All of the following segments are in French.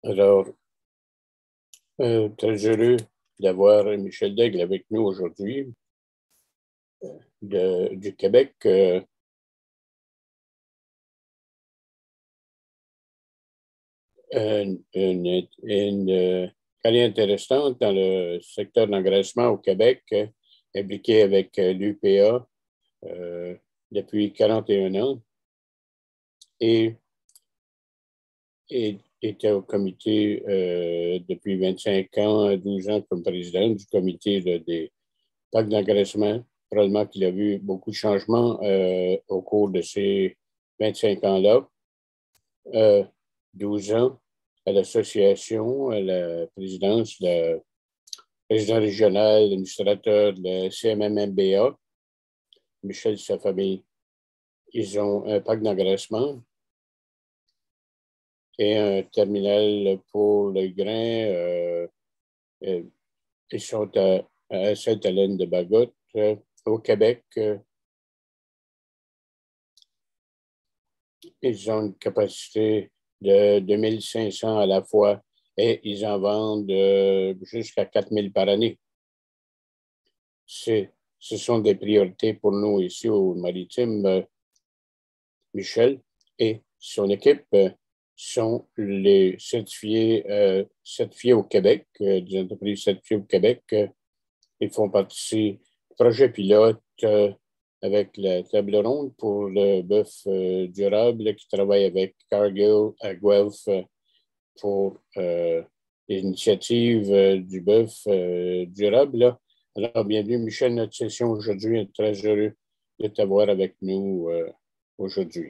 Alors, très heureux d'avoir Michel Daigle avec nous aujourd'hui du Québec. Une carrière intéressante dans le secteur d'engraissement au Québec, impliqué avec l'UPA depuis 41 ans et était au comité depuis 25 ans, 12 ans comme président du comité des packs d'engraissement. Probablement qu'il a vu beaucoup de changements au cours de ces 25 ans-là. 12 ans à l'association, à la présidence, le président régional, l'administrateur de la CMMBA. Michel et sa famille, ils ont un parc d'engraissement et un terminal pour le grain. Ils sont à Sainte-Hélène-de-Bagotte, au Québec. Ils ont une capacité de 2500 à la fois et ils en vendent jusqu'à 4000 par année. Ce sont des priorités pour nous ici au Maritime. Michel et son équipe sont les certifiés au Québec, des entreprises certifiées au Québec. Ils font partie du projet pilote avec la table ronde pour le bœuf durable qui travaille avec Cargill à Guelph pour l'initiative du bœuf durable. Là. Alors, bienvenue, Michel, notre session aujourd'hui. On est très heureux de t'avoir avec nous aujourd'hui.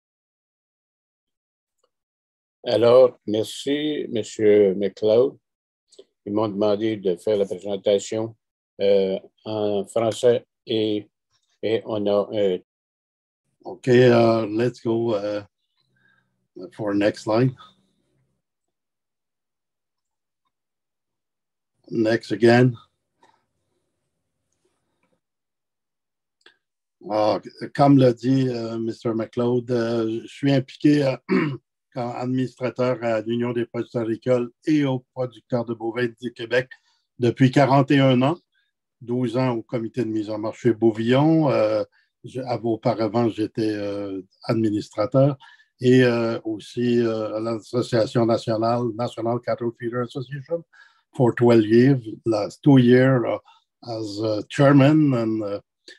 Alors, merci, M. McLeod. Ils m'ont demandé de faire la présentation en français et on a... Okay, let's go for next line. Next again. Comme l'a dit Mr. McLeod, je suis impliqué comme administrateur à l'Union des producteurs agricoles et aux producteurs de bovins du Québec depuis 41 ans, 12 ans au comité de mise en marché Bouvillon. Auparavant, j'étais administrateur et aussi à l'Association nationale, National Cattle Feeder Association, for 12 years, last 2 years as chairman. And,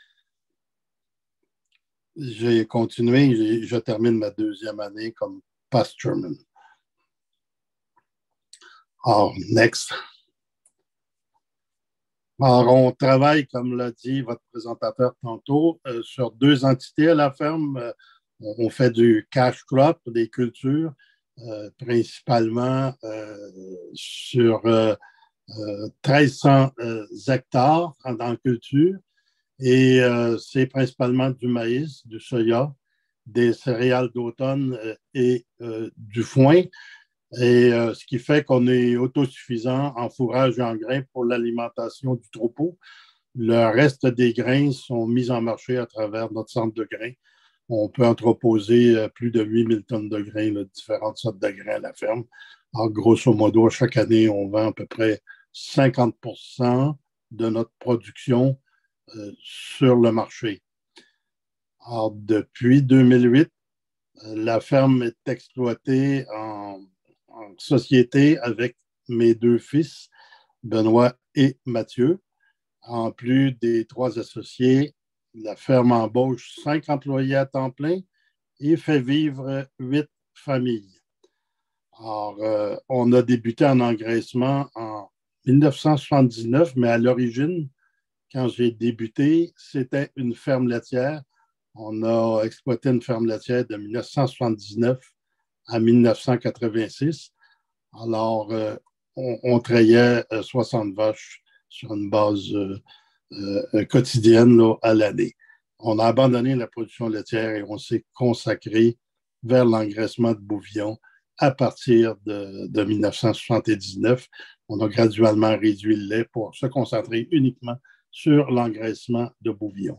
j'ai continué, je termine ma 2e année comme past chairman. Alors, next. Alors, on travaille, comme l'a dit votre présentateur tantôt, sur 2 entités à la ferme. On fait du cash crop, des cultures, principalement sur 1300 hectares dans la culture. Et c'est principalement du maïs, du soya, des céréales d'automne et du foin. Et ce qui fait qu'on est autosuffisant en fourrage et en grains pour l'alimentation du troupeau. Le reste des grains sont mis en marché à travers notre centre de grains. On peut entreposer plus de 8000 tonnes de grains, là, différentes sortes de grains à la ferme. Alors, grosso modo, chaque année, on vend à peu près 50% de notre production sur le marché. Alors, depuis 2008, la ferme est exploitée en société avec mes 2 fils, Benoît et Mathieu. En plus des 3 associés, la ferme embauche 5 employés à temps plein et fait vivre 8 familles. Alors, on a débuté en engraissement en 1979, mais à l'origine, quand j'ai débuté, c'était une ferme laitière. On a exploité une ferme laitière de 1979 à 1986. Alors, on trayait 60 vaches sur une base quotidienne là, à l'année. On a abandonné la production laitière et on s'est consacré vers l'engraissement de bouvillon à partir de 1979. On a graduellement réduit le lait pour se concentrer uniquement sur l'engraissement de bouvillon.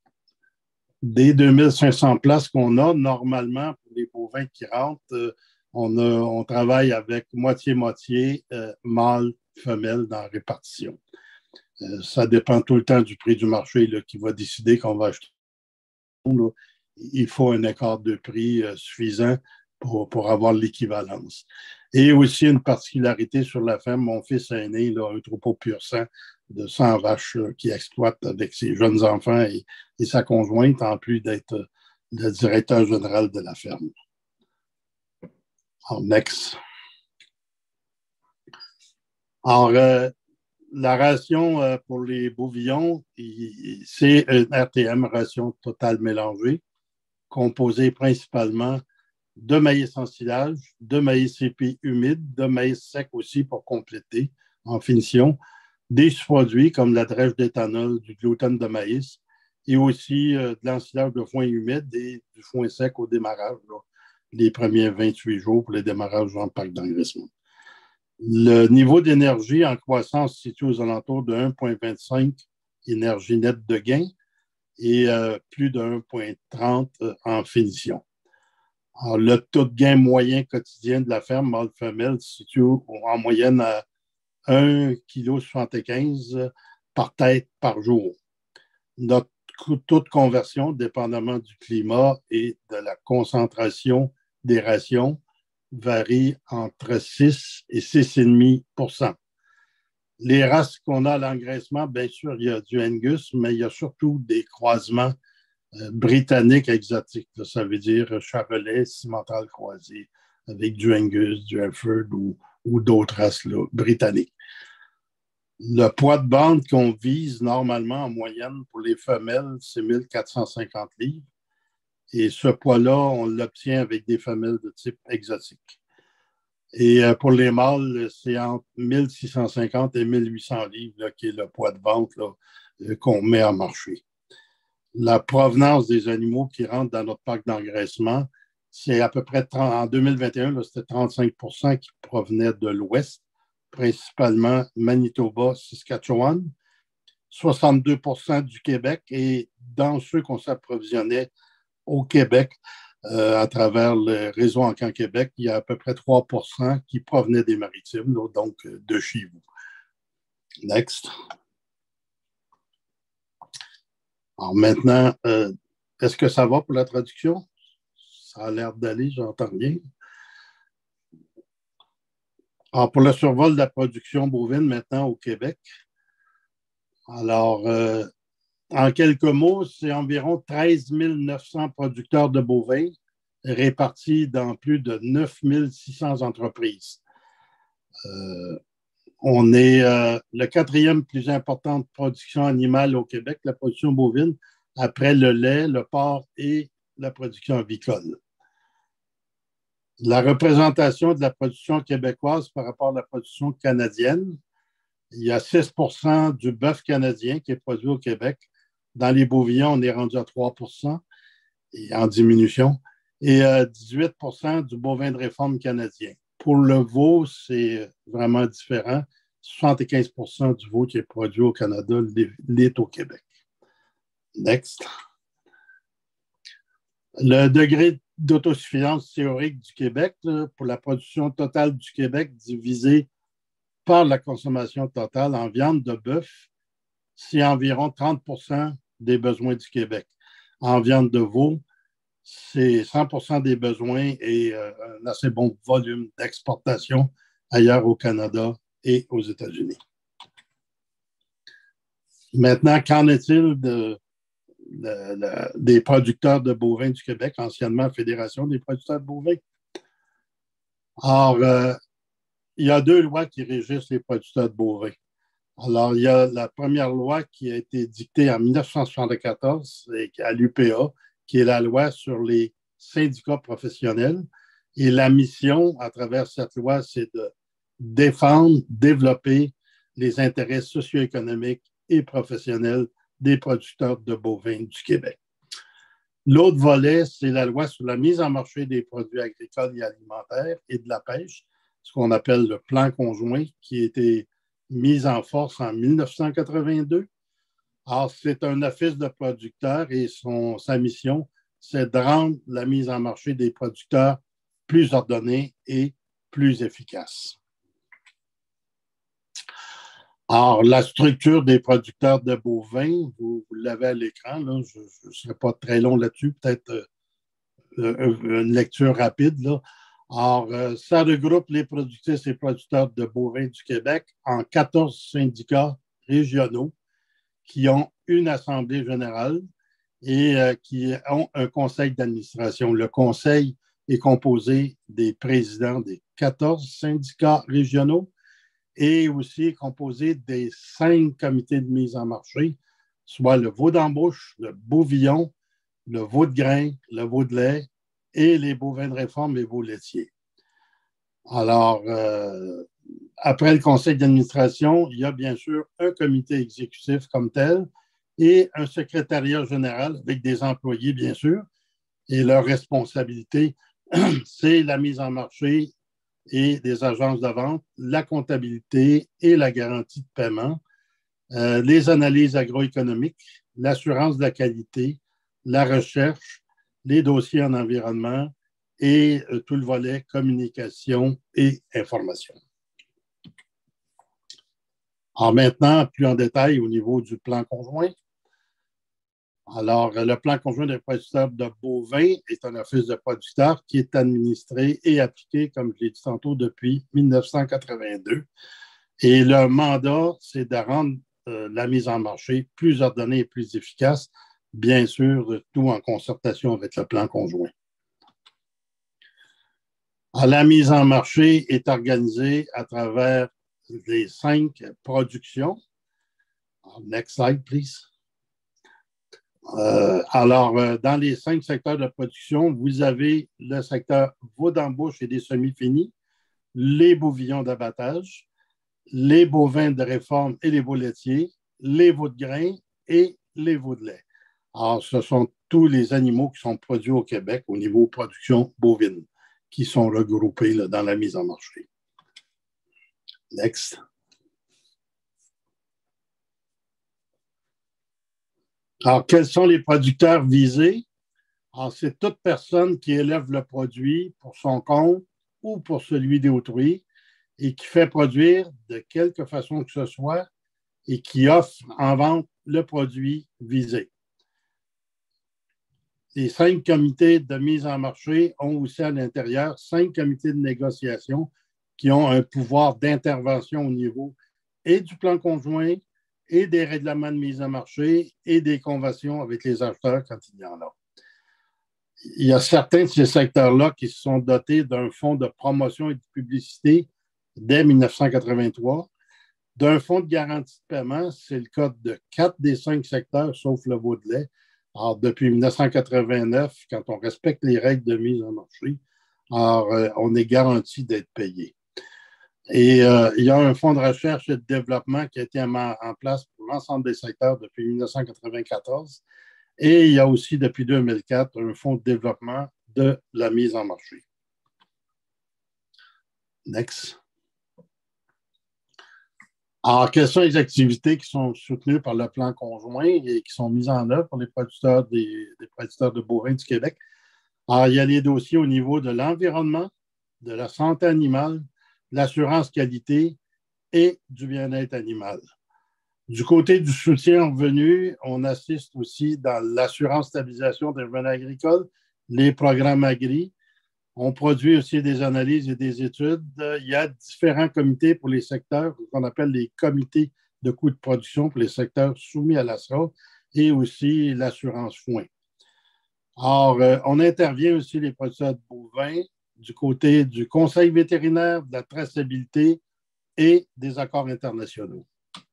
Des 2500 places qu'on a, normalement, pour les bovins qui rentrent, on travaille avec moitié-moitié, mâle, femelle dans la répartition. Ça dépend tout le temps du prix du marché là, qui va décider qu'on va acheter. Là, il faut un écart de prix suffisant pour avoir l'équivalence. Et aussi une particularité sur la ferme, mon fils aîné, là, un troupeau pur sang de 100 vaches qui exploite avec ses jeunes enfants et sa conjointe, en plus d'être le directeur général de la ferme. Alors, next. Alors, la ration pour les bouvillons, c'est une RTM, ration totale mélangée, composée principalement de maïs en silage, de maïs épis humide, de maïs sec aussi pour compléter en finition, des sous-produits comme la drèche d'éthanol, du gluten de maïs et aussi de l'ensilage de foin humide et du foin sec au démarrage, là, les premiers 28 jours pour les démarrages en parc d'engraissement. Le niveau d'énergie en croissance se situe aux alentours de 1,25 énergie nette de gain et plus de 1,30 en finition. Alors, le taux de gain moyen quotidien de la ferme mâle-femelle se situe en moyenne à 1,75 kg par tête par jour. Notre taux de conversion, dépendamment du climat et de la concentration des rations, varie entre 6 et 6,5 %. Les races qu'on a à l'engraissement, bien sûr, il y a du Angus, mais il y a surtout des croisements britanniques exotiques. Là, ça veut dire Charolais, Simmental croisé avec du Angus, du Hereford ou d'autres races là, britanniques. Le poids de bande qu'on vise normalement en moyenne pour les femelles, c'est 1450 livres. Et ce poids-là, on l'obtient avec des femelles de type exotique. Et pour les mâles, c'est entre 1650 et 1800 livres, là, qui est le poids de vente là, qu'on met en marché. La provenance des animaux qui rentrent dans notre parc d'engraissement, c'est à peu près 30, en 2021, là, c'était 35 % qui provenaient de l'Ouest, principalement Manitoba, Saskatchewan, 62 % du Québec et dans ceux qu'on s'approvisionnait au Québec, à travers le réseau Encan Québec, il y a à peu près 3 % qui provenaient des maritimes, donc de chez vous. Next. Alors maintenant, est-ce que ça va pour la traduction? Ça a l'air d'aller, j'entends rien. Alors, pour le survol de la production bovine maintenant au Québec, alors, en quelques mots, c'est environ 13 900 producteurs de bovins répartis dans plus de 9 600 entreprises. On est le quatrième plus importante production animale au Québec, la production bovine, après le lait, le porc et la production avicole. La représentation de la production québécoise par rapport à la production canadienne, il y a 6 % du bœuf canadien qui est produit au Québec. Dans les bovillons, on est rendu à 3 % et en diminution. Et 18 % du bovin de réforme canadien. Pour le veau, c'est vraiment différent. 75 % du veau qui est produit au Canada l'est au Québec. Next. Le degré d'autosuffisance théorique du Québec là, pour la production totale du Québec divisé par la consommation totale en viande de bœuf, c'est environ 30 % des besoins du Québec. En viande de veau, c'est 100 % des besoins et un assez bon volume d'exportation ailleurs au Canada et aux États-Unis. Maintenant, qu'en est-il des producteurs de bovins du Québec, anciennement Fédération des producteurs de bovins? Alors, il y a 2 lois qui régissent les producteurs de bovins. Alors, il y a la première loi qui a été dictée en 1974 à l'UPA, qui est la loi sur les syndicats professionnels. Et la mission, à travers cette loi, c'est de défendre, développer les intérêts socio-économiques et professionnels des producteurs de bovins du Québec. L'autre volet, c'est la loi sur la mise en marché des produits agricoles et alimentaires et de la pêche, ce qu'on appelle le plan conjoint, qui a été mis en force en 1982. Alors, c'est un office de producteurs et sa mission, c'est de rendre la mise en marché des producteurs plus ordonnée et plus efficace. Alors, la structure des producteurs de bovins, vous l'avez à l'écran, là, je ne serai pas très long là-dessus, peut-être une lecture rapide. Là. Alors, ça regroupe les productrices et producteurs de bovins du Québec en 14 syndicats régionaux qui ont une assemblée générale et qui ont un conseil d'administration. Le conseil est composé des présidents des 14 syndicats régionaux et aussi composé des 5 comités de mise en marché, soit le veau d'embauche, le bouvillon, le veau de grain, le veau de lait et les bovins de réforme et veaux laitiers. Alors, après le conseil d'administration, il y a bien sûr un comité exécutif comme tel et un secrétariat général avec des employés, bien sûr, et leur responsabilité, c'est la mise en marché et des agences de vente, la comptabilité et la garantie de paiement, les analyses agroéconomiques, l'assurance de la qualité, la recherche, les dossiers en environnement et tout le volet communication et information. Alors maintenant, plus en détail au niveau du plan conjoint. Alors, le plan conjoint des producteurs de bovins est un office de producteurs qui est administré et appliqué, comme je l'ai dit tantôt, depuis 1982. Et le mandat, c'est de rendre la mise en marché plus ordonnée et plus efficace, bien sûr, tout en concertation avec le plan conjoint. Alors, la mise en marché est organisée à travers les 5 productions. Next slide, please. Dans les 5 secteurs de production, vous avez le secteur veau d'embauche et des semis-finis, les bouvillons d'abattage, les bovins de réforme et les veaux laitiers, les veaux de grain et les veaux de lait. Alors, ce sont tous les animaux qui sont produits au Québec au niveau production bovine qui sont regroupés là, dans la mise en marché. Next. Alors, quels sont les producteurs visés? Alors, c'est toute personne qui élève le produit pour son compte ou pour celui d'autrui et qui fait produire de quelque façon que ce soit et qui offre en vente le produit visé. Les 5 comités de mise en marché ont aussi à l'intérieur 5 comités de négociation qui ont un pouvoir d'intervention au niveau et du plan conjoint et des règlements de mise en marché et des conventions avec les acheteurs quand il y en a. Il y a certains de ces secteurs-là qui se sont dotés d'un fonds de promotion et de publicité dès 1983, d'un fonds de garantie de paiement, c'est le cas de 4 des 5 secteurs, sauf le veau de lait. Alors, depuis 1989, quand on respecte les règles de mise en marché, alors, on est garanti d'être payé. Et il y a un fonds de recherche et de développement qui a été en place pour l'ensemble des secteurs depuis 1994. Et il y a aussi, depuis 2004, un fonds de développement de la mise en marché. Next. Alors, quelles sont les activités qui sont soutenues par le plan conjoint et qui sont mises en œuvre pour les producteurs des producteurs de bovins du Québec? Alors, il y a les dossiers au niveau de l'environnement, de la santé animale, l'assurance qualité et du bien-être animal. Du côté du soutien aux revenus, on assiste aussi dans l'assurance stabilisation des revenus agricoles, les programmes agri. On produit aussi des analyses et des études. Il y a différents comités pour les secteurs qu'on appelle les comités de coûts de production pour les secteurs soumis à l'ASRA et aussi l'assurance foin. Or, on intervient aussi les producteurs de bovins du côté du conseil vétérinaire, de la traçabilité et des accords internationaux.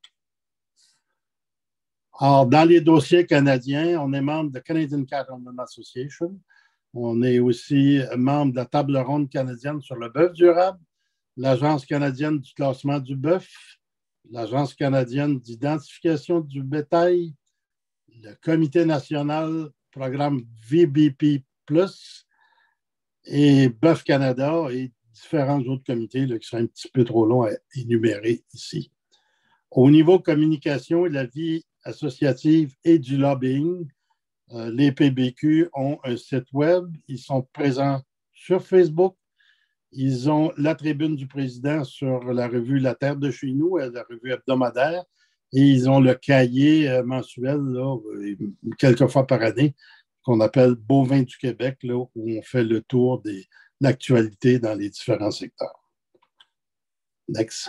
Alors, dans les dossiers canadiens, on est membre de Canadian Cattlemen Association. On est aussi membre de la table ronde canadienne sur le bœuf durable, l'Agence canadienne du classement du bœuf, l'Agence canadienne d'identification du bétail, le Comité national programme VBP+, et Bœuf Canada et différents autres comités là, qui seraient un petit peu trop longs à énumérer ici. Au niveau communication et la vie associative et du lobbying, les PBQ ont un site web. Ils sont présents sur Facebook, Ils ont la tribune du président sur la revue La Terre de chez nous, la revue hebdomadaire, et ils ont le cahier mensuel, là, quelques fois par année, qu'on appelle Bovins du Québec, là, où on fait le tour de l'actualité dans les différents secteurs. Next.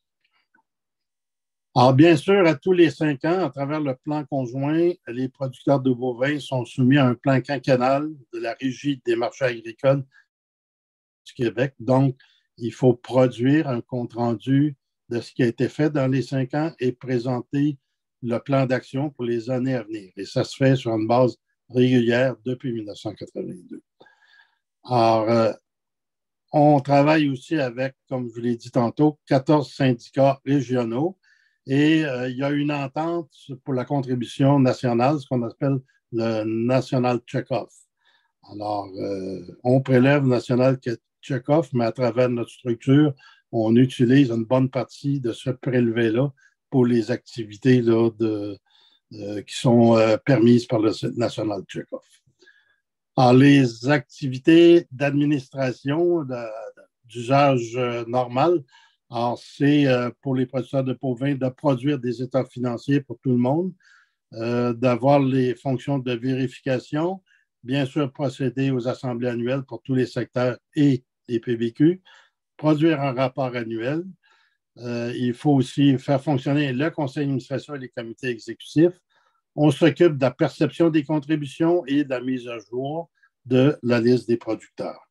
Alors, bien sûr, à tous les 5 ans, à travers le plan conjoint, les producteurs de bovins sont soumis à un plan quinquennal de la Régie des marchés agricoles du Québec. Donc, il faut produire un compte-rendu de ce qui a été fait dans les 5 ans et présenter le plan d'action pour les années à venir. Et ça se fait sur une base régulière depuis 1982. Alors, on travaille aussi avec, comme je vous l'ai dit tantôt, 14 syndicats régionaux et il y a une entente pour la contribution nationale, ce qu'on appelle le National Check-off. Alors, on prélève le National Check-off, mais à travers notre structure, on utilise une bonne partie de ce prélevé-là pour les activités là, qui sont permises par le National Check-off. Alors, les activités d'administration d'usage normal, alors c'est pour les producteurs de bovins de produire des états financiers pour tout le monde, d'avoir les fonctions de vérification, bien sûr procéder aux assemblées annuelles pour tous les secteurs et les PBQ, produire un rapport annuel. Il faut aussi faire fonctionner le conseil d'administration et les comités exécutifs. On s'occupe de la perception des contributions et de la mise à jour de la liste des producteurs.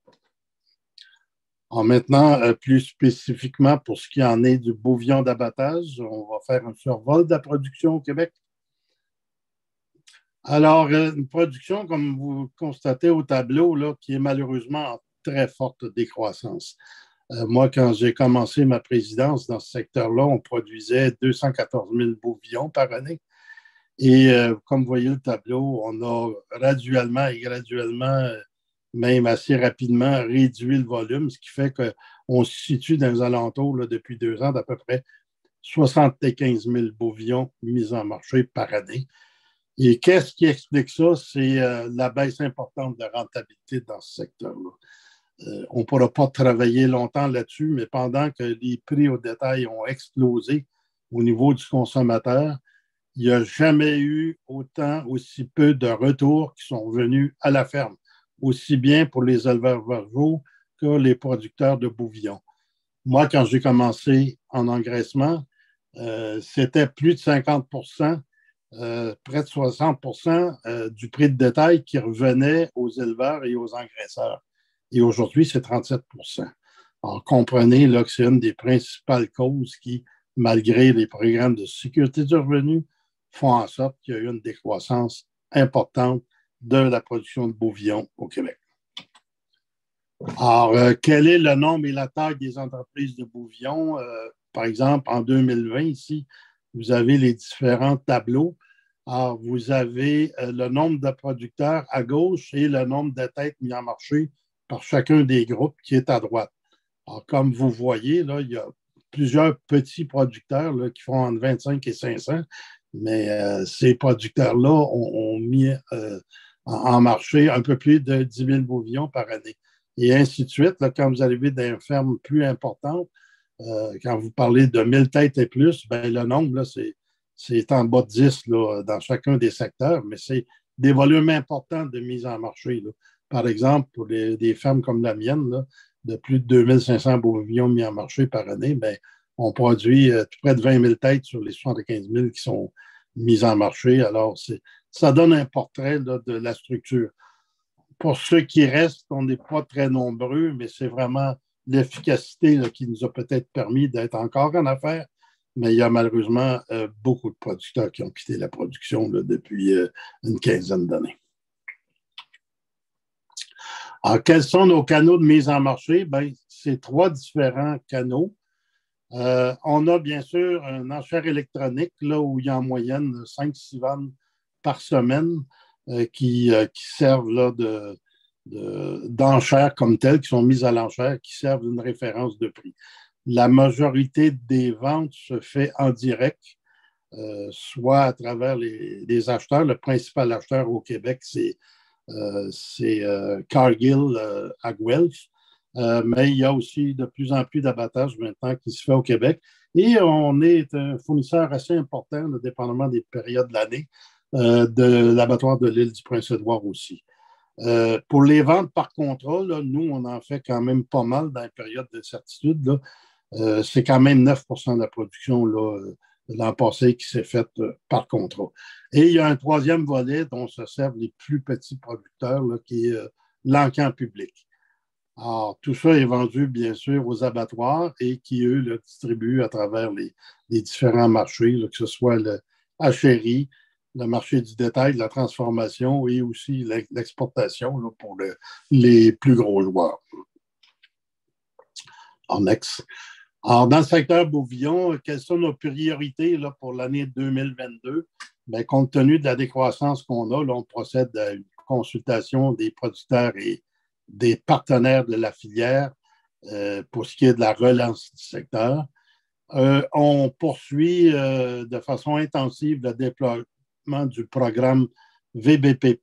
Alors maintenant, plus spécifiquement pour ce qui en est du bouvion d'abattage, on va faire un survol de la production au Québec. Alors, une production, comme vous constatez au tableau, là, qui est malheureusement en très forte décroissance. Moi, quand j'ai commencé ma présidence dans ce secteur-là, on produisait 214 000 bouvions par année. Et comme vous voyez le tableau, on a graduellement, même assez rapidement, réduit le volume, ce qui fait qu'on se situe dans les alentours là, depuis 2 ans d'à peu près 75 000 bouvions mis en marché par année. Et qu'est-ce qui explique ça? C'est la baisse importante de rentabilité dans ce secteur-là. On ne pourra pas travailler longtemps là-dessus, mais pendant que les prix au détail ont explosé au niveau du consommateur, il n'y a jamais eu aussi peu de retours qui sont venus à la ferme, aussi bien pour les éleveurs vergeaux que les producteurs de bouvions. Moi, quand j'ai commencé en engraissement, c'était plus de 50 près de 60 du prix de détail qui revenait aux éleveurs et aux engraisseurs. Et aujourd'hui, c'est 37 Alors, comprenez là, que c'est une des principales causes qui, malgré les programmes de sécurité du revenu, font en sorte qu'il y a eu une décroissance importante de la production de bouvions au Québec. Alors, quel est le nombre et la taille des entreprises de bouvions? Par exemple, en 2020, ici, vous avez les différents tableaux. Alors, vous avez le nombre de producteurs à gauche et le nombre de têtes mis en marché par chacun des groupes qui est à droite. Alors, comme vous voyez, là, il y a plusieurs petits producteurs là, qui font entre 25 et 500, mais ces producteurs-là ont mis en marché un peu plus de 10 000 bouvions par année. Et ainsi de suite, là, quand vous arrivez dans une ferme plus importante, quand vous parlez de 1000 têtes et plus, ben, le nombre, là, c'est en bas de 10 là, dans chacun des secteurs, mais c'est des volumes importants de mise en marché. Là. Par exemple, pour des fermes comme la mienne, là, de plus de 2500 bovins mis en marché par année, ben, on produit près de 20 000 têtes sur les 75 000 qui sont mises en marché. Alors, ça donne un portrait là, de la structure. Pour ceux qui restent, on n'est pas très nombreux, mais c'est vraiment l'efficacité là, qui nous a peut-être permis d'être encore en affaires. Mais il y a malheureusement beaucoup de producteurs qui ont quitté la production là, depuis une quinzaine d'années. Alors, quels sont nos canaux de mise en marché? Bien, c'est 3 différents canaux. On a bien sûr une enchère électronique là, où il y a en moyenne 5-6 ventes par semaine qui servent là, d'enchères comme telles, qui sont mises à l'enchère, qui servent d'une référence de prix. La majorité des ventes se fait en direct, soit à travers les acheteurs. Le principal acheteur au Québec, c'est Cargill à Guelph. Mais il y a aussi de plus en plus d'abattage maintenant qui se fait au Québec. Et on est un fournisseur assez important, dépendamment des périodes de l'année, de l'abattoir de l'île du Prince-Édouard aussi. Pour les ventes par contrat, là, nous, on en fait quand même pas mal dans les périodes de certitude. C'est quand même 9 de la production l'an passé qui s'est faite par contrat. Et il y a un troisième volet dont se servent les plus petits producteurs, là, qui est l'encan public. Alors, tout ça est vendu, bien sûr, aux abattoirs et qui, eux, le distribuent à travers les différents marchés, là, que ce soit le hachéri, le marché du détail, de la transformation et aussi l'exportation là, pour les plus gros joueurs. En next. Alors, dans le secteur bouvillon, quelles sont nos priorités là, pour l'année 2022? Bien, compte tenu de la décroissance qu'on a, là, on procède à une consultation des producteurs et des partenaires de la filière pour ce qui est de la relance du secteur. On poursuit de façon intensive le déploiement du programme VBP+.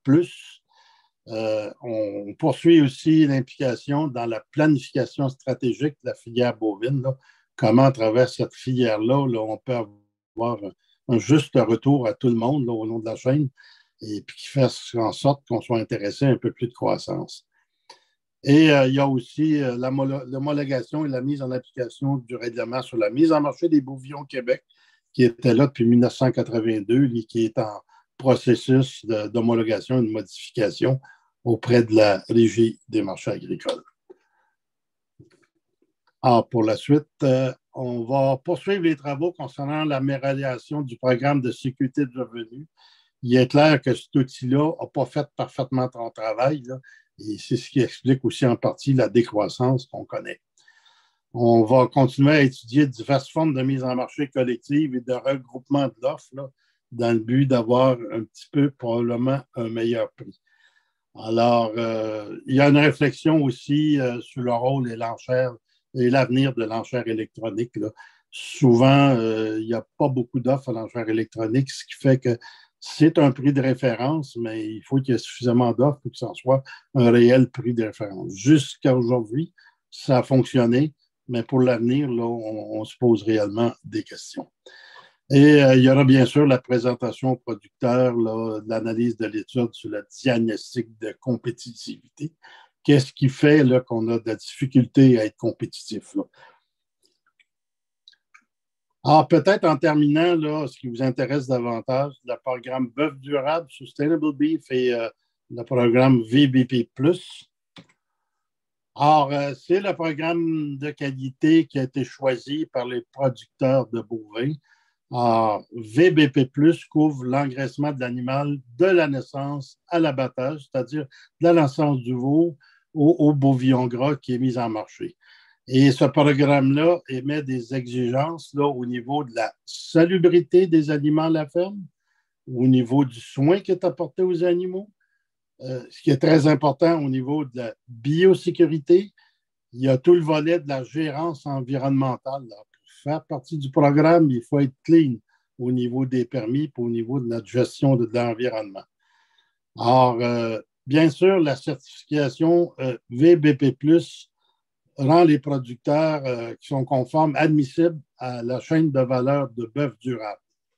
On poursuit aussi l'implication dans la planification stratégique de la filière bovine. Là. Comment, à travers cette filière-là, là, on peut avoir un juste retour à tout le monde là, au long de la chaîne et puis qui fasse en sorte qu'on soit intéressé à un peu plus de croissance. Et il y a aussi l'homologation et la mise en application du règlement sur la mise en marché des bouvillons au Québec, qui était là depuis 1982 et qui est en processus d'homologation et de modification auprès de la Régie des marchés agricoles. Alors, pour la suite, on va poursuivre les travaux concernant l'amélioration du programme de sécurité de revenus. Il est clair que cet outil-là n'a pas fait parfaitement son travail, là, et c'est ce qui explique aussi en partie la décroissance qu'on connaît. On va continuer à étudier diverses formes de mise en marché collective et de regroupement de l'offre dans le but d'avoir un petit peu probablement un meilleur prix. Alors, il y a une réflexion aussi sur le rôle et l'enchère et l'avenir de l'enchère électronique. Là. Souvent, il n'y a pas beaucoup d'offres à l'enchère électronique, ce qui fait que c'est un prix de référence, mais il faut qu'il y ait suffisamment d'offres pour que ce soit un réel prix de référence. Jusqu'à aujourd'hui, ça a fonctionné, mais pour l'avenir, là, on se pose réellement des questions. Et il y aura bien sûr la présentation aux producteurs, là, de l'analyse de l'étude sur le diagnostic de compétitivité. Qu'est-ce qui fait là, qu'on a de la difficulté à être compétitif? Là? Alors, peut-être en terminant, là, ce qui vous intéresse davantage, le programme Bœuf durable, Sustainable Beef et le programme VBP+. Alors, c'est le programme de qualité qui a été choisi par les producteurs de bovins. Alors, VBP+, couvre l'engraissement de l'animal de la naissance à l'abattage, c'est-à-dire de la naissance du veau au bovillon gras qui est mis en marché. Et ce programme-là émet des exigences là, au niveau de la salubrité des aliments à la ferme, au niveau du soin qui est apporté aux animaux, ce qui est très important au niveau de la biosécurité. Il y a tout le volet de la gérance environnementale. Là. Pour faire partie du programme, il faut être clean au niveau des permis et au niveau de la gestion de l'environnement. Alors, bien sûr, la certification VBP+, rend les producteurs qui sont conformes admissibles à la chaîne de valeur de bœuf durable.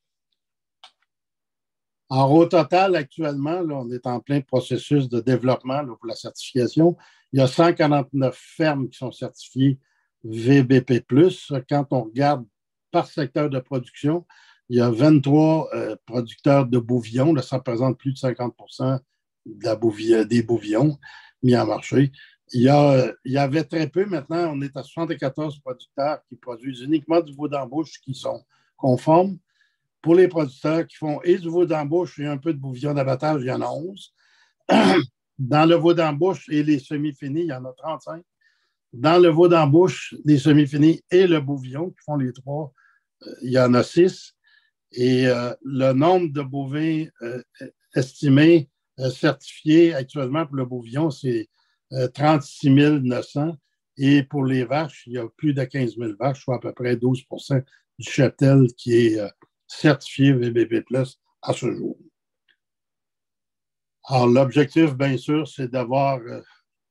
Alors, au total, actuellement, là, on est en plein processus de développement là, pour la certification. Il y a 149 fermes qui sont certifiées VBP+. Quand on regarde par secteur de production, il y a 23 producteurs de bouvillons. Là, ça représente plus de 50 des bouvillons mis en marché. Il y avait très peu. Maintenant, on est à 74 producteurs qui produisent uniquement du veau d'embauche qui sont conformes. Pour les producteurs qui font et du veau d'embauche et un peu de bouvillon d'abattage, il y en a 11. Dans le veau d'embauche et les semi-finis, il y en a 35. Dans le veau d'embauche, les semi-finis et le bouvillon, qui font les trois, il y en a 6. Et le nombre de bovins estimés, certifiés actuellement pour le bouvillon, c'est 36 900. Et pour les vaches, il y a plus de 15 000 vaches, soit à peu près 12 du cheptel qui est certifié VBP+ à ce jour. Alors, l'objectif, bien sûr, c'est d'avoir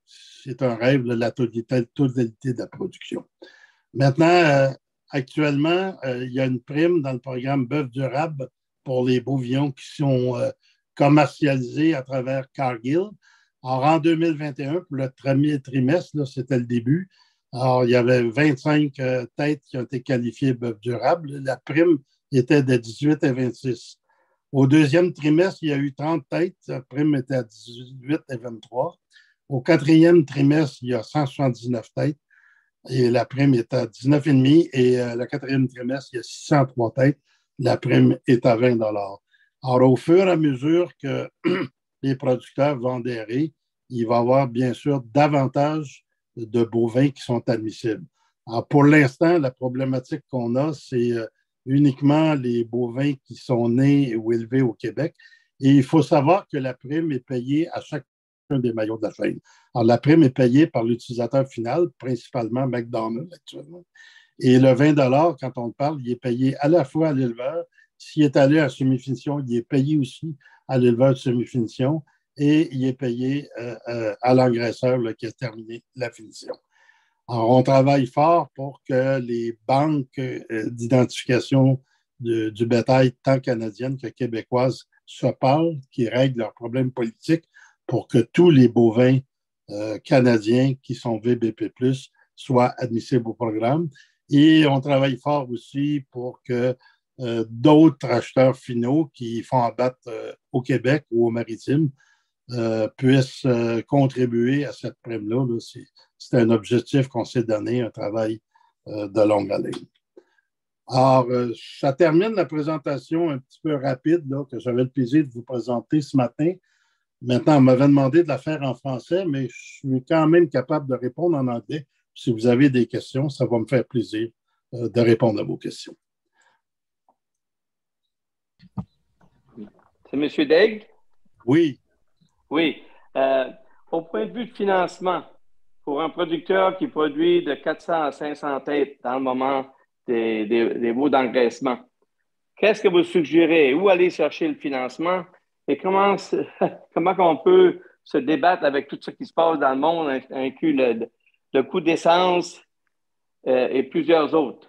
c'est un rêve, la totalité de la production. Maintenant, actuellement, il y a une prime dans le programme Bœuf durable pour les bovions qui sont commercialisés à travers Cargill. Alors, en 2021, pour le premier trimestre, là, c'était le début. Alors, il y avait 25 têtes qui ont été qualifiées bœuf durable. La prime était de 18 à 26. Au deuxième trimestre, il y a eu 30 têtes. La prime était à 18 et 23. Au quatrième trimestre, il y a 179 têtes et la prime est à 19,5. Et le quatrième trimestre, il y a 603 têtes. La prime est à 20 $. Alors, au fur et à mesure que les producteurs vont adhérer, il va y avoir bien sûr davantage de bovins qui sont admissibles. Alors, pour l'instant, la problématique qu'on a, c'est uniquement les bovins qui sont nés ou élevés au Québec. Et il faut savoir que la prime est payée à chacun des maillons de la chaîne. Alors, la prime est payée par l'utilisateur final, principalement McDonald's actuellement. Et le 20 $ quand on parle, il est payé à la fois à l'éleveur. S'il est allé à semi-finition, il est payé aussi à l'éleveur de semi-finition et il est payé à l'engraisseur qui a terminé la finition. Alors, on travaille fort pour que les banques d'identification du bétail, tant canadiennes que québécoises, se parlent, qui règlent leurs problèmes politiques pour que tous les bovins canadiens qui sont VBP+, soient admissibles au programme. Et on travaille fort aussi pour que d'autres acheteurs finaux qui font abattre au Québec ou au maritime puissent contribuer à cette prime-là. Là. C'est un objectif qu'on s'est donné, un travail de longue haleine. Alors, ça termine la présentation un petit peu rapide là, que j'avais le plaisir de vous présenter ce matin. Maintenant, on m'avait demandé de la faire en français, mais je suis quand même capable de répondre en anglais. Si vous avez des questions, ça va me faire plaisir de répondre à vos questions. C'est M. Daigle? Oui. Oui. Au point de vue de financement, pour un producteur qui produit de 400 à 500 têtes dans le moment des veaux d'engraissement, qu'est-ce que vous suggérez? Où aller chercher le financement? Et comment on peut se débattre avec tout ce qui se passe dans le monde, inclus le coût d'essence et plusieurs autres?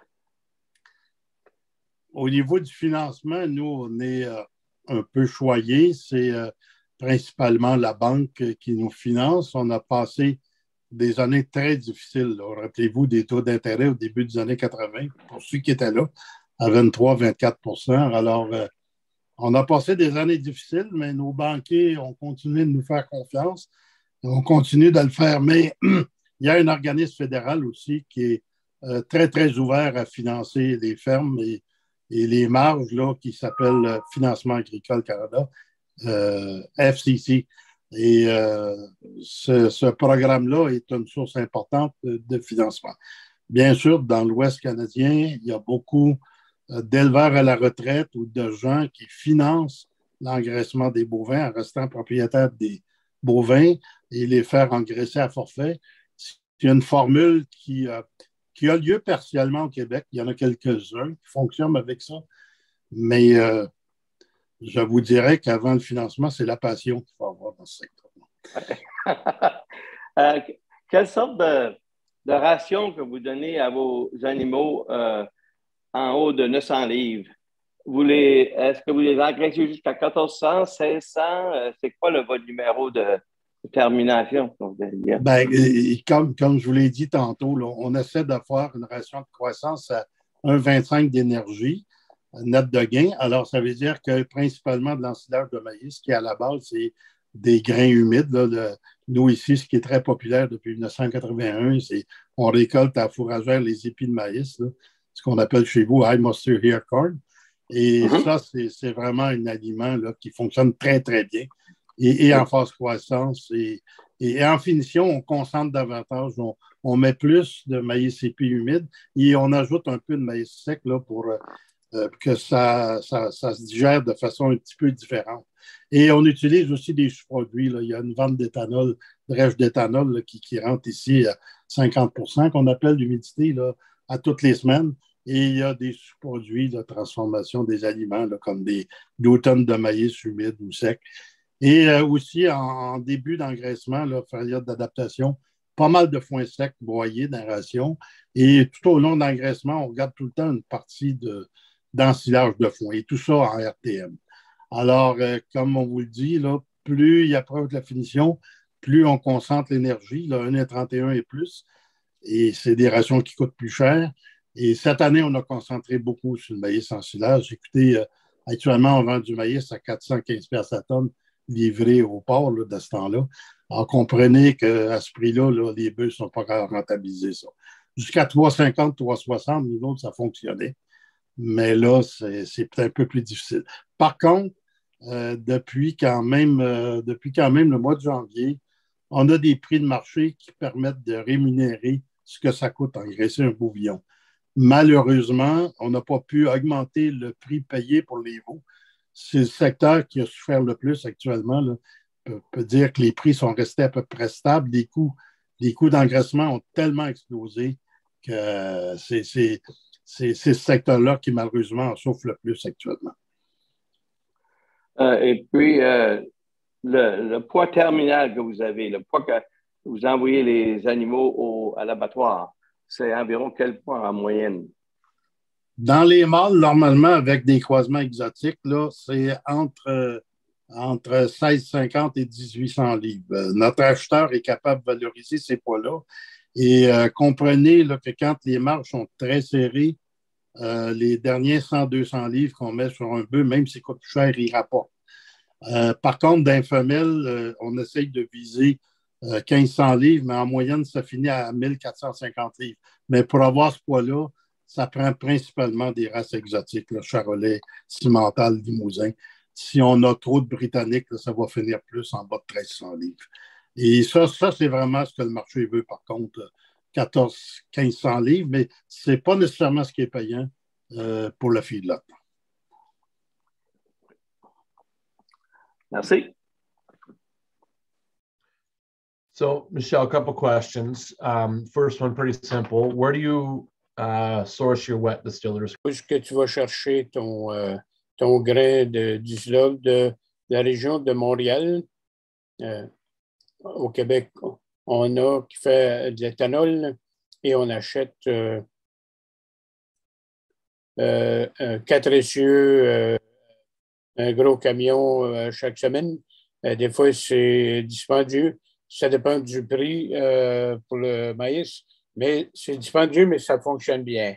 Au niveau du financement, nous, on est un peu choyés. C'est principalement la banque qui nous finance. On a passé des années très difficiles. Rappelez-vous des taux d'intérêt au début des années 80, pour ceux qui étaient là, à 23-24 %. Alors, on a passé des années difficiles, mais nos banquiers ont continué de nous faire confiance. On continue de le faire, mais il y a un organisme fédéral aussi qui est très, très ouvert à financer les fermes et les marges là, qui s'appelle Financement agricole Canada, FCC. Et ce programme-là est une source importante de financement. Bien sûr, dans l'Ouest canadien, il y a beaucoup d'éleveurs à la retraite ou de gens qui financent l'engraissement des bovins en restant propriétaires des bovins et les faire engraisser à forfait. C'est une formule qui a lieu partiellement au Québec. Il y en a quelques-uns qui fonctionnent avec ça. Mais je vous dirais qu'avant le financement, c'est la passion qu'il faut avoir dans ce secteur. Quelle sorte de ration que vous donnez à vos animaux en haut de 900 livres? Est-ce que vous les engraissez jusqu'à 1400, 1600? C'est quoi votre numéro de termination? Ben, comme je vous l'ai dit tantôt, là, on essaie de faire une ration de croissance à 1,25 d'énergie net de gain. Alors, ça veut dire que principalement de l'ensilage de maïs, qui à la base, c'est des grains humides. Là, nous, ici, ce qui est très populaire depuis 1981, c'est on récolte à fourragère les épis de maïs, là, ce qu'on appelle chez vous high moisture ear corn. Et ça, c'est vraiment un aliment là, qui fonctionne très, très bien. Et en phase croissance. Et en finition, on concentre davantage. On met plus de maïs épis humide et on ajoute un peu de maïs sec là, pour que ça se digère de façon un petit peu différente. Et on utilise aussi des sous-produits. Là. Il y a une vente d'éthanol, de rêve d'éthanol là, qui rentre ici à 50 % qu'on appelle l'humidité là, à toutes les semaines. Et il y a des sous-produits de transformation des aliments là, comme des tonnes de maïs humide ou sec. Et aussi, en début d'engraissement, la période d'adaptation, pas mal de foin sec broyé dans la ration. Et tout au long de l'engraissement, on garde tout le temps une partie d'ensilage de foin. Et tout ça en RTM. Alors, comme on vous le dit, là, plus il approche de la finition, plus on concentre l'énergie, 1,31 et plus. Et c'est des rations qui coûtent plus cher. Et cette année, on a concentré beaucoup sur le maïs en silage. Écoutez, actuellement, on vend du maïs à 415 $ la tonne livré au port là, de ce temps-là. Alors, comprenez qu'à ce prix-là, là, les bœufs ne sont pas capables de rentabiliser ça. Jusqu'à 3,50, 3,60, nous autres, ça fonctionnait. Mais là, c'est peut-être un peu plus difficile. Par contre, depuis quand même le mois de janvier, on a des prix de marché qui permettent de rémunérer ce que ça coûte engraisser un bouvillon. Malheureusement, on n'a pas pu augmenter le prix payé pour les veaux. C'est le secteur qui a souffert le plus actuellement. Là. On peut dire que les prix sont restés à peu près stables. Les coûts d'engraissement ont tellement explosé que c'est ce secteur-là qui, malheureusement, en souffre le plus actuellement. Et puis, le poids terminal que vous avez, le poids que vous envoyez les animaux à l'abattoir, c'est environ quel poids en moyenne? Dans les mâles, normalement, avec des croisements exotiques, là, c'est entre 1650 et 1800 livres. Notre acheteur est capable de valoriser ces poids-là. Et comprenez là, que quand les marges sont très serrées, les derniers 100-200 livres qu'on met sur un bœuf, même s'ils coûtent plus cher, ils rapportent. Par contre, d'un femelle, on essaye de viser 1500 livres, mais en moyenne, ça finit à 1450 livres. Mais pour avoir ce poids-là, ça prend principalement des races exotiques, là, Charolais, Simmental, Limousin. Si on a trop de Britanniques, là, ça va finir plus en bas de 1300 livres. Et ça c'est vraiment ce que le marché veut, par contre, 1400-1500 livres, mais ce n'est pas nécessairement ce qui est payant pour le feedlot. Merci. So, Michel, a couple questions. First one, pretty simple. Where do you source your wet distillers? Où est-ce que tu vas chercher ton grain d'Islog de la région de Montréal? Au Québec, on a qui fait de l'éthanol et on achète 4 essieux, un gros camion chaque semaine. Des fois, c'est dispendieux. Ça dépend du prix pour le maïs, mais c'est dispendieux, mais ça fonctionne bien.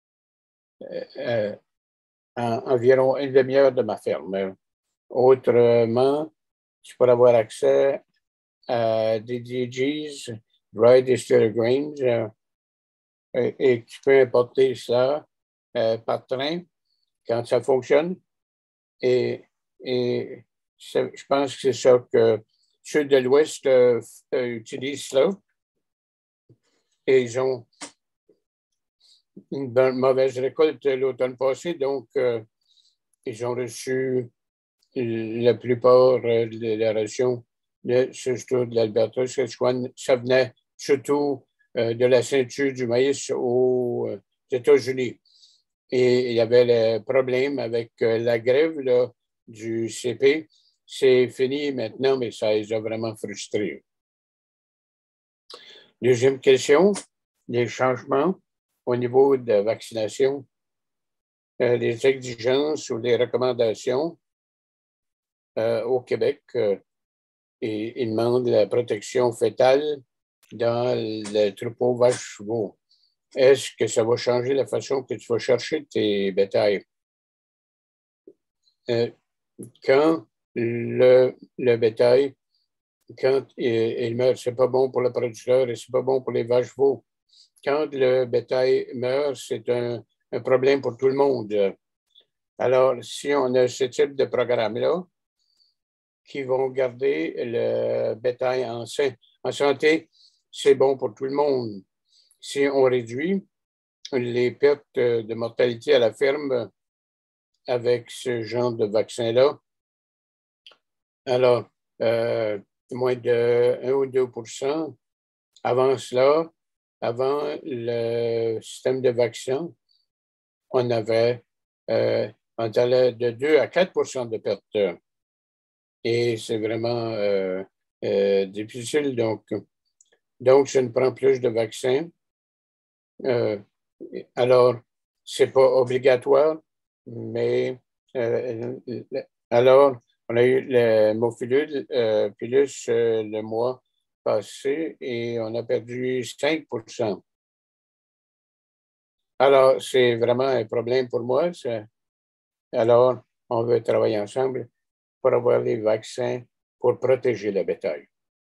Environ une demi-heure de ma ferme. Autrement, tu peux avoir accès à des DGs, Dry Distilled Grains, et tu peux importer ça par train quand ça fonctionne. Et je pense que c'est ça que ceux de l'Ouest utilisent cela. Et ils ont une mauvaise récolte l'automne passé, donc ils ont reçu la plupart de la ration surtout de l'Alberta. Ça venait surtout de la ceinture du maïs aux États-Unis. Et il y avait le problème avec la grève là, du CP. C'est fini maintenant, mais ça les a vraiment frustrés. Deuxième question, les changements au niveau de la vaccination, les exigences ou les recommandations au Québec. Et ils demandent la protection fétale dans le troupeau vache-chevaux. Est-ce que ça va changer la façon que tu vas chercher tes bétails? Quand le bétail, quand il meurt, c'est pas bon pour le producteur et c'est pas bon pour les vaches-chevaux. Quand le bétail meurt, c'est un problème pour tout le monde. Alors, si on a ce type de programme-là, qui vont garder le bétail en santé, c'est bon pour tout le monde. Si on réduit les pertes de mortalité à la ferme avec ce genre de vaccin-là, alors moins de 1 ou 2%. Avant cela, avant le système de vaccin, on avait de 2 à 4% de pertes. Et c'est vraiment difficile. Donc, Donc, je ne prends plus de vaccins. Alors, ce n'est pas obligatoire, mais alors, on a eu le Mofilus le mois passé et on a perdu 5%. Alors, c'est vraiment un problème pour moi. Alors, on veut travailler ensemble pour avoir les vaccins pour protéger le bétail.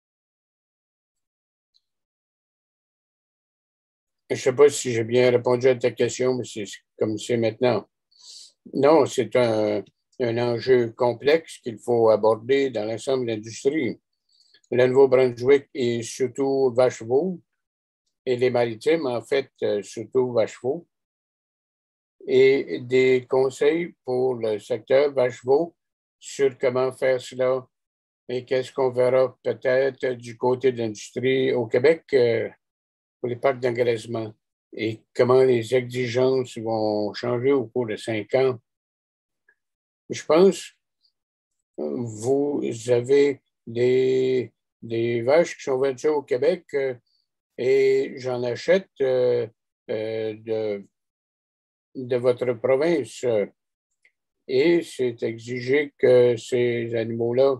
Je ne sais pas si j'ai bien répondu à ta question, mais c'est comme c'est maintenant. Non, c'est un enjeu complexe qu'il faut aborder dans l'ensemble de l'industrie. Le Nouveau-Brunswick et surtout Vacheveau, et les Maritimes, en fait, surtout Vacheveau, et des conseils pour le secteur Vacheveau sur comment faire cela et qu'est-ce qu'on verra peut-être du côté de l'industrie au Québec pour les parcs d'engraissement et comment les exigences vont changer au cours de 5 ans. Je pense vous avez des vaches qui sont vendues au Québec et j'en achète de votre province. Et c'est exigé que ces animaux-là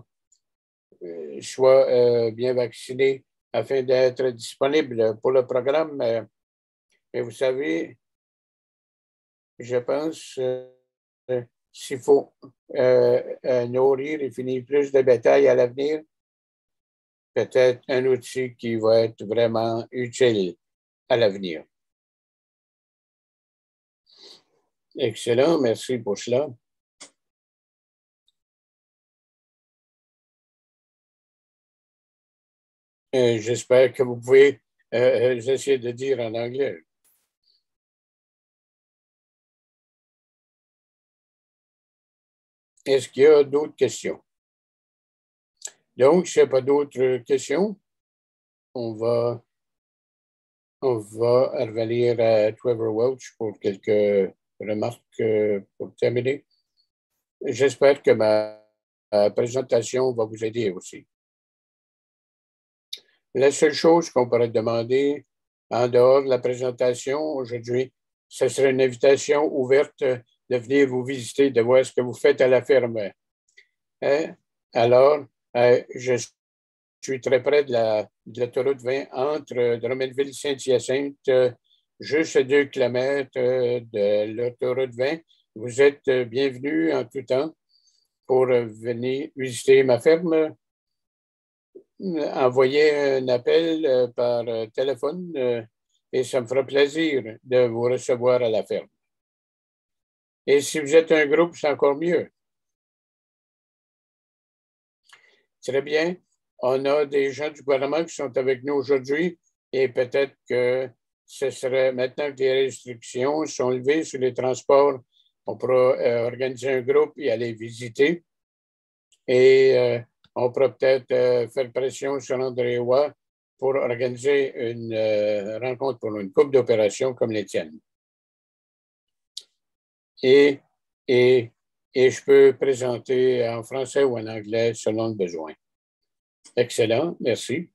soient bien vaccinés afin d'être disponibles pour le programme. Et vous savez, je pense s'il faut nourrir et finir plus de bétail à l'avenir, peut-être un outil qui va être vraiment utile à l'avenir. Excellent, merci pour cela. J'espère que vous pouvez essayer de dire en anglais. Est-ce qu'il y a d'autres questions? Donc, s'il n'y a pas d'autres questions, on va revenir à Trevor Welch pour quelques remarques pour terminer. J'espère que ma présentation va vous aider aussi. La seule chose qu'on pourrait demander en dehors de la présentation aujourd'hui, ce serait une invitation ouverte de venir vous visiter, de voir ce que vous faites à la ferme. Alors, je suis très près de l'autoroute 20 entre Drummondville et Saint-Hyacinthe, juste à 2 kilomètres de l'autoroute 20. Vous êtes bienvenus en tout temps pour venir visiter ma ferme. Envoyez un appel par téléphone et ça me fera plaisir de vous recevoir à la ferme. Et si vous êtes un groupe, c'est encore mieux. Très bien. On a des gens du gouvernement qui sont avec nous aujourd'hui et peut-être que ce serait maintenant que les restrictions sont levées sur les transports, on pourra organiser un groupe et aller visiter. Et on pourra peut-être faire pression sur André Roy pour organiser une rencontre pour une coupe d'opérations comme les tiennes. Et je peux présenter en français ou en anglais selon le besoin. Excellent, merci.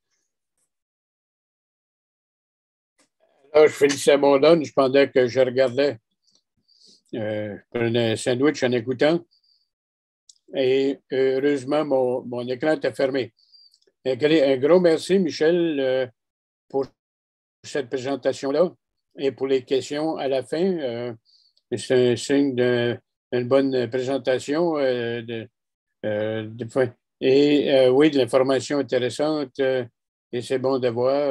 Alors, je finissais mon lunch pendant que je regardais, je prenais un sandwich en écoutant. Et heureusement, mon écran était fermé. Un gros merci, Michel, pour cette présentation-là et pour les questions à la fin. C'est un signe d'une bonne présentation. Oui, de l'information intéressante et c'est bon de voir.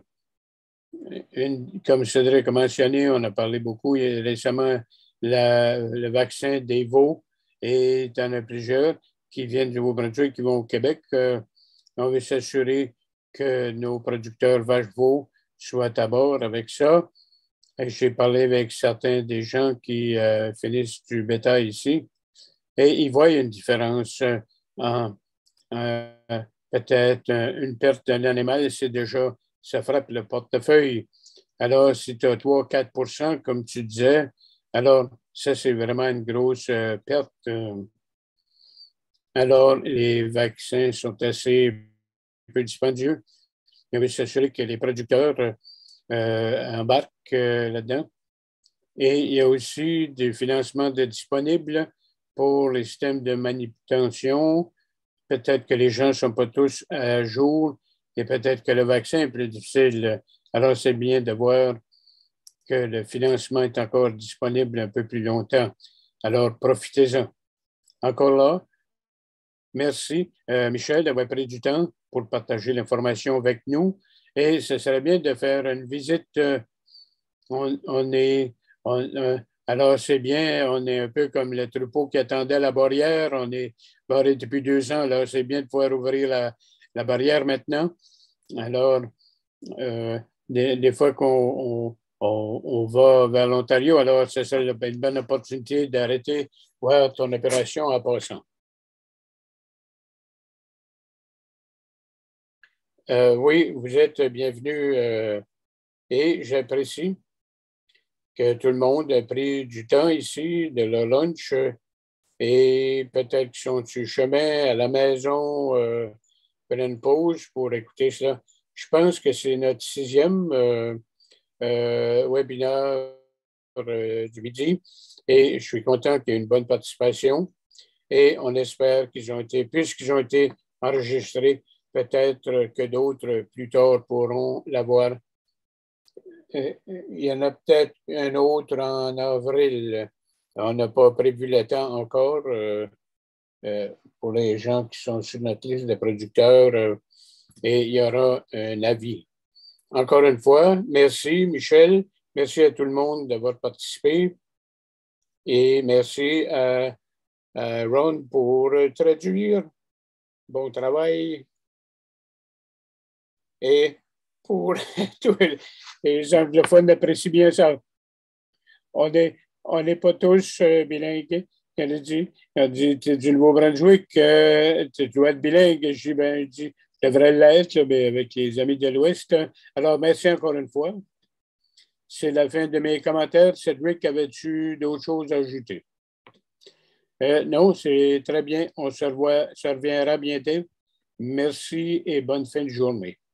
Comme Cédric a mentionné, on a parlé beaucoup récemment le vaccin des veaux et il y en a plusieurs qui viennent du Nouveau-Brunswick, qui vont au Québec. On veut s'assurer que nos producteurs vaches-veaux soient à bord avec ça. J'ai parlé avec certains des gens qui finissent du bétail ici et ils voient une différence en peut-être une perte d'un animal, c'est déjà, ça frappe le portefeuille. Alors, si tu as 3-4 % comme tu disais, alors ça, c'est vraiment une grosse perte. Alors, les vaccins sont assez peu dispendieux. il veut s'assurer que les producteurs embarquent là-dedans. Et il y a aussi des financements disponibles pour les systèmes de manutention. Peut-être que les gens ne sont pas tous à jour et peut-être que le vaccin est plus difficile. Alors, c'est bien de voir que le financement est encore disponible un peu plus longtemps. Alors, profitez-en. Encore là, merci, Michel, d'avoir pris du temps pour partager l'information avec nous. Et ce serait bien de faire une visite. Alors, c'est bien, on est un peu comme le troupeau qui attendait la barrière. On est barré depuis 2 ans. Alors, c'est bien de pouvoir ouvrir la barrière maintenant. Alors, des fois qu'on va vers l'Ontario, alors ce serait une bonne opportunité d'arrêter voir ton opération en passant. Oui, vous êtes bienvenue et j'apprécie que tout le monde a pris du temps ici, de leur lunch, et peut-être qu'ils sont sur le chemin à la maison, pendant une pause pour écouter cela. Je pense que c'est notre 6e webinaire du midi, et je suis content qu'il y ait une bonne participation, et on espère qu'ils ont été, puisqu'ils ont été enregistrés, peut-être que d'autres plus tard pourront l'avoir. Il y en a peut-être un autre en avril. On n'a pas prévu le temps encore pour les gens qui sont sur notre liste de producteurs et il y aura un avis. Encore une fois, merci Michel, merci à tout le monde d'avoir participé et merci à Ron pour traduire. Bon travail. Et pour tous les anglophones, apprécient bien ça. On n'est pas tous bilingues. Elle dit, tu es du Nouveau-Brunswick, tu dois être bilingue. Je dis, ben, je devrais l'être, mais avec les amis de l'Ouest. Alors, merci encore une fois. C'est la fin de mes commentaires. Cédric, avais-tu d'autres choses à ajouter? Non, c'est très bien. On se reverra bientôt. Merci et bonne fin de journée.